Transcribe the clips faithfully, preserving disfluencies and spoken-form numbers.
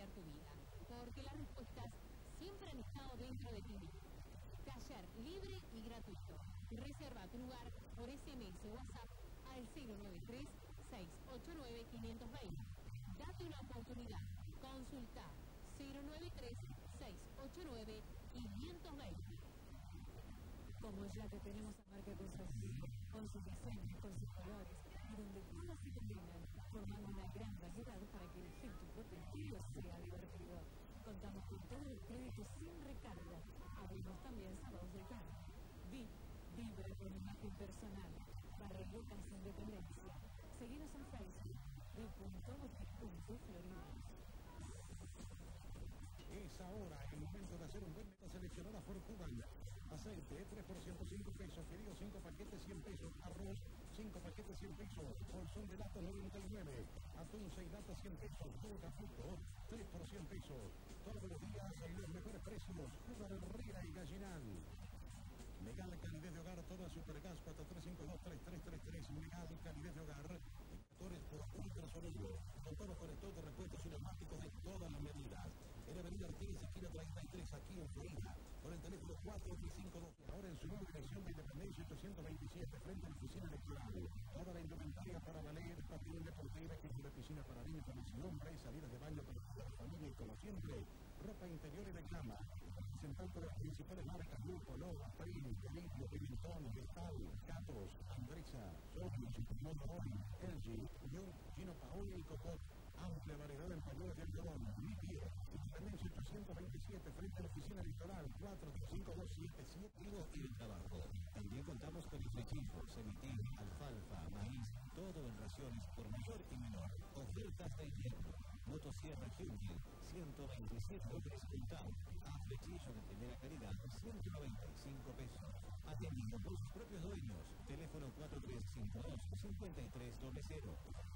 cambiar tu vida, porque las respuestas siempre han estado dentro de ti. Taller libre y gratuito. Reserva tu lugar por S M S o WhatsApp al cero nueve tres, seis ocho nueve, cinco dos cero. Date una oportunidad. Consulta cero nueve tres, seis ocho nueve, cinco dos cero. Como ya que tenemos a marca con su estilo, con sus diseños, con sus colores, y donde todas se combinan, formando una gran variedad para que elegir tu propio estilo sea divertido. Contamos con todo el crédito sin recarga. Abrimos también sábados de tarde. Vi, vibra con imagen personal. Barrio Lucas Independencia. Seguinos en Facebook. Vi punto Florida. Es ahora el momento de hacer un buen meta seleccionada por Cubana. Aceite tres por ciento cinco pesos, pedido cinco paquetes cien pesos, arroz cinco paquetes cien pesos, bolsón de lata noventa y nueve, atún seis latas cien pesos, todo caputo tres por cien pesos. Todos los días hay los mejores precios. Ferreria y Gallinal. Megal calidez de hogar, toda Supergas cuatro tres cinco dos, tres tres tres tres. Megal calidez de hogar, indicadores por ultrasonido, con todos los conectores de repuestos cinemáticos de todas las medidas. En Avenida Artigas, esquina treinta y tres, aquí en Florida, con el teléfono cuatro tres cinco dos. Ahora en su nueva dirección de Independencia ochocientos veintisiete, frente a la oficina electoral. Toda la indumentaria para ballet, patín deportivo, equipo de piscina para niños, para mis hombres, salidas de baño para toda la familia y, como siempre, ropa interior y de cama. Representante de las principales marcas: Grupo, Loba, Prim, Pelillo, Pimentón, Vestal, Catos, Andresa, Solis, Motorón, L G, Young, Gino Paoli y Cocot. Amplia variedad de pañuelos de algodón. Mi pie, Independencia ochocientos veintisiete, frente a la oficina electoral, cuatro tres cinco dos siete siete. Y el trabajo. También contamos con ifrechillos, semitín, alfalfa, maíz, todo en raciones por mayor y menor. Ofertas de invierno. Motosierra Hyundai, ciento veintisiete dólares puntado. Aflechillo de primera calidad, ciento noventa y cinco pesos. Atendido por sus propios dueños. Teléfono cuatro tres cinco dos, cinco tres cero cero.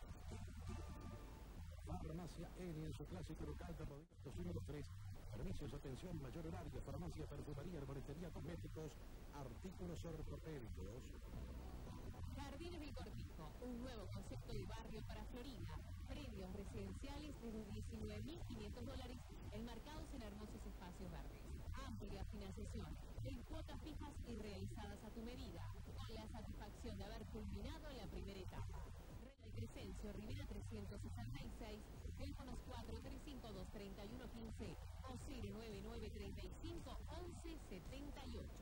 Farmacia N en su clásico local de Rodríguez número tres. Servicios, atención, mayor horario, farmacia, perfumería, arboristería, cosméticos, artículos ortopédicos. Jardines del Cortijo, un nuevo concepto de barrio para Florida. Predios residenciales desde diecinueve mil quinientos dólares, enmarcados en hermosos espacios verdes. Amplia financiación, en cuotas fijas y realizadas a tu medida, con la satisfacción de haber culminado la primera etapa. Rey Crescencio, Rivera trescientos sesenta y seis, teléfonos cuatro tres cinco dos, tres uno uno cinco o cero nueve nueve, tres cinco, once setenta y ocho.